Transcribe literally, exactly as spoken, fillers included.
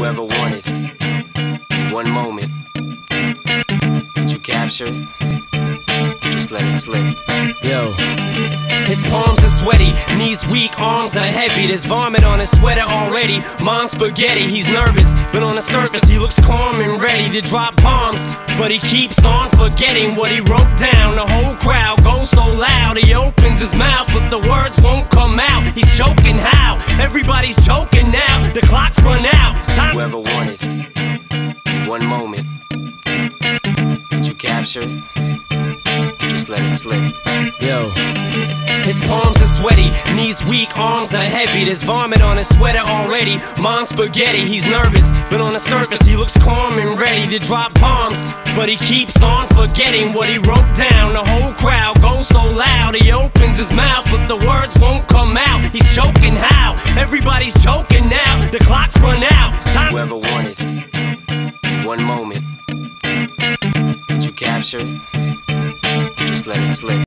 Whoever wanted one moment, did you capture it? Just let it slip. Yo. His palms are sweaty, knees weak, arms are heavy. There's vomit on his sweater already. Mom's spaghetti, he's nervous, but on the surface he looks calm and ready to drop bombs. But he keeps on forgetting what he wrote down. The whole crowd goes so loud, he opens his mouth, but the words won't come out. He's choking how? Everybody's choking now. The clock's run out. Time. Whoever wanted one moment, did you capture it? Just let it slip. Yo. His palms are sweaty, knees weak, arms are heavy. There's vomit on his sweater already. Mom's spaghetti, he's nervous, but on the surface he looks calm and ready to drop bombs. But he keeps on forgetting what he wrote down. The whole crowd goes so loud, he opens his mouth, but the words won't come out. He's choking how? Everybody's choking now. The clock's run out. Time. Whoever wanted one moment, did you capture it? Just let it slip.